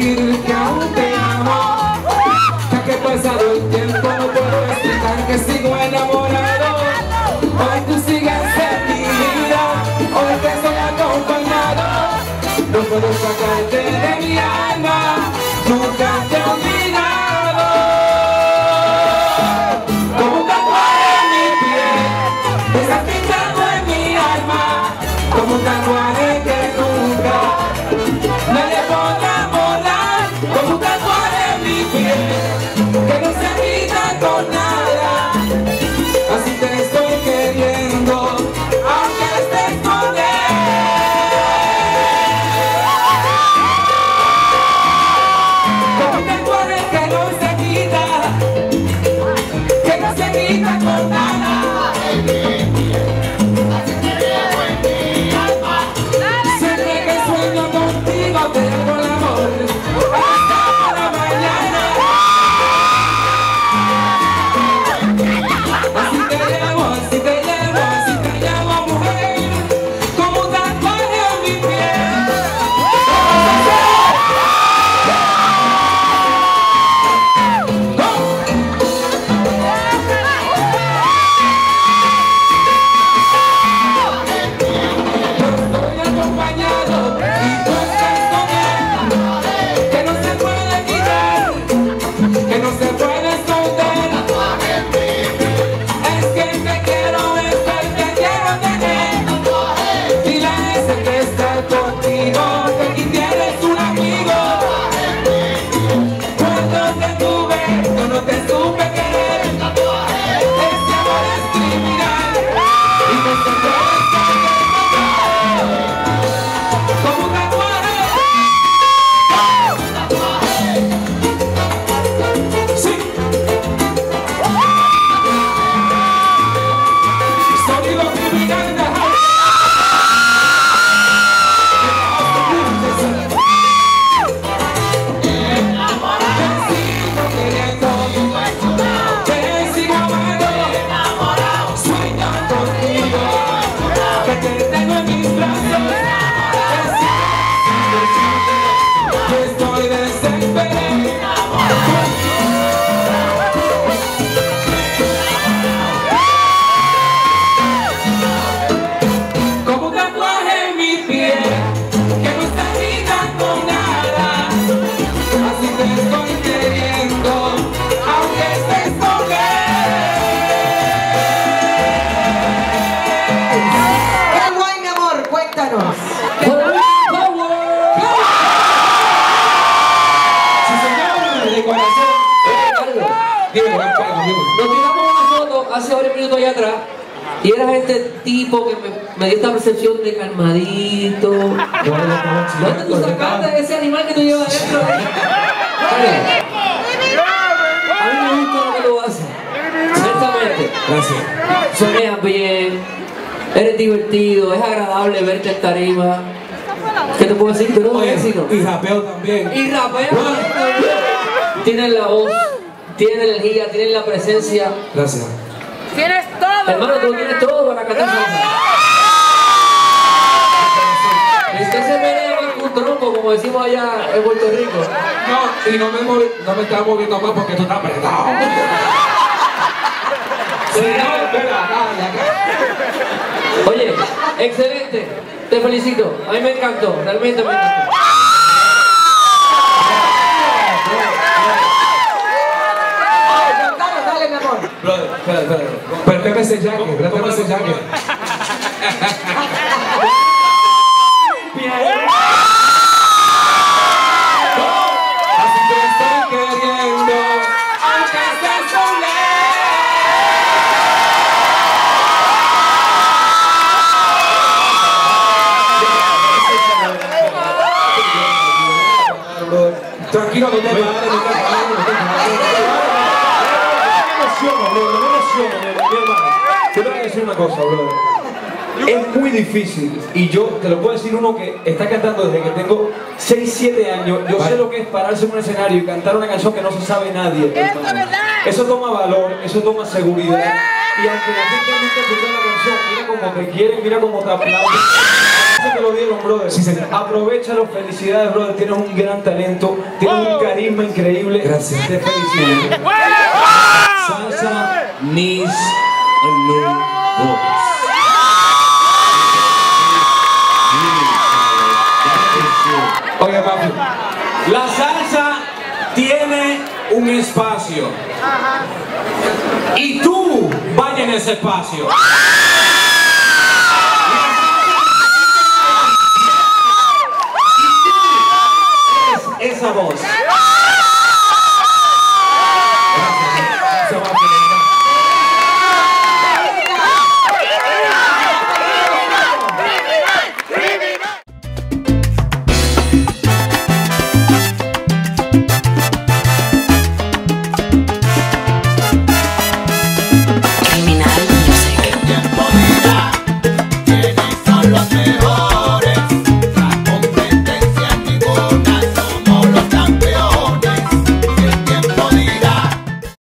decir que aún te amo. Ya que pasado el tiempo no puedo explicar que sigo enamorado. Hoy tú sigues en mi vida, hoy te estoy acompañado. No puedo sacarte de mi alma, nunca te he olvidado. Como un tatuaje en mi piel, estás pintado en mi alma. Como un tatuaje que nunca nadie podrá borrar. Como un tatuaje en mi piel, que no se quita con nada. Así te estoy queriendo, aunque estés con él. Como un tatuaje que no se quita con nada. Siempre que sueño contigo te hago el amor hasta por la mañana. Así te llevo, así te llevo, así te llevo, mujer. Como un tatuaje en mi piel. Estoy acompañado y tú estás con él. Que no se puede quitar, que no se puede esconder. Es que te quiero, es que te quiero tener. Dile a ese que está contigo que aquí tienes un amigo. Cuando te tuve, yo no te supe querer. Ese amor es criminal y no se puede esconder. Como un tatuaje. Sí. Sonido criminal de house. Te sigo amando, sueño contigo, que te tengo en mis brazos. Que estoy desesperado. Como un tatuaje en mi piel, que no está escrita con nada. Así te estoy queriendo, aunque estés con él. ¡Qué guay, mi amor! Cuéntanos. Si señor, de corazón. Nos tiramos una foto hace varios minutos allá atrás y era este tipo que me dio esta percepción de calmadito. ¿Dónde tú sacaste ese animal que tú llevas adentro? A mí me gusta lo que tú haces. Ciertamente. Gracias. Soneas bien, eres divertido, es agradable verte en tarima. ¿Qué te puedo decir? ¿Tú no Oye, vecinos? y rapeo también. Y rapea. Tienes la voz, tienes la energía, tienes la presencia. Gracias. Tienes todo. Hermano, tú tienes todo para cantar salsa. Y usted se pelea más que un tronco, como decimos allá en Puerto Rico. No, y no me estaba moviendo más porque tú estás apretado. Sí, no, espera, acá. Oye, excelente. Te felicito. A mí me encantó. Realmente me encantó. Dale, mi amor. Brother, espera. Préstame ese jacket, préstame ese jacket. Así te estoy queriendo, aunque estés con él. Tranquilo, no te pares, no te pares. No me emociono, mi hermano. Te voy a decir una cosa, brother. Es muy difícil, y yo te lo puedo decir uno que está cantando desde que tengo 6, 7 años. Yo sé lo que es pararse en un escenario y cantar una canción que no se sabe nadie, hermano. Eso toma valor, eso toma seguridad. Y aunque la gente nunca escucha la canción, mira como te quieren, mira como te aplauden. Eso te lo dieron, brother. Sí, señor. Aprovechalo, felicidades, brother. Tienes un gran talento, tienes un carisma increíble. Gracias. Te felicito. Salsa needs a new voice. Oiga, papi. La salsa tiene un espacio. Y tú vaya en ese espacio.